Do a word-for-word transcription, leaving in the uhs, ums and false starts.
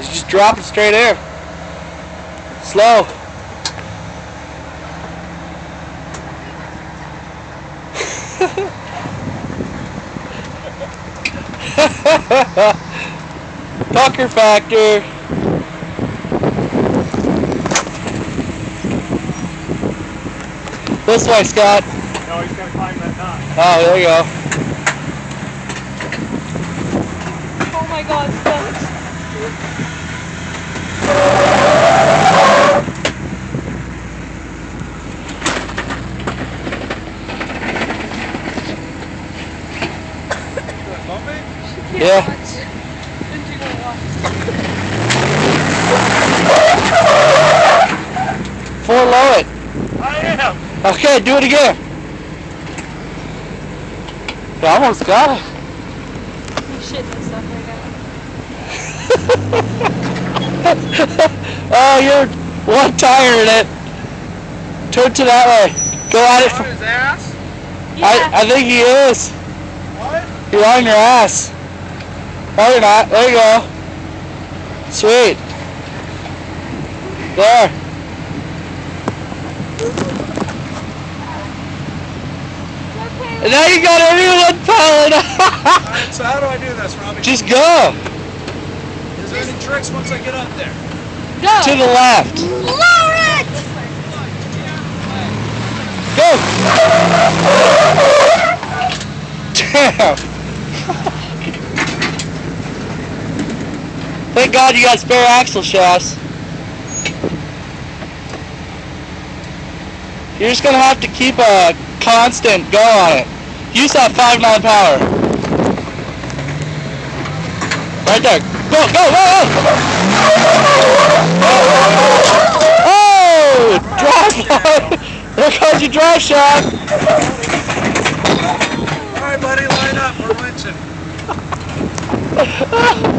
Just drop it straight in. Slow. Pucker factor. This way, Scott. No, he's gotta climb that knot. Oh, there you go. Oh my God, Scott. Yeah. Four low it. I am. Okay, do it again. You almost got it. You shit myself right now. Oh, you're one tire in it. Turn to that way. Go at it. On his ass? Yeah. I, I think he is. What? You're on your ass. No, you're not. There you go. Sweet. There. And now you got everyone piling up. Alright, so how do I do this, Robbie? Just go. Is there any tricks once I get up there? Go. To the left. Lower it. Go. Damn. Thank God you got spare axle shafts. You're just gonna have to keep a constant go on it. Use that five nine power. Right there. Go, go, go, go! Oh! Drive shot! There goes your drive shot! Alright buddy, line up, we're winching.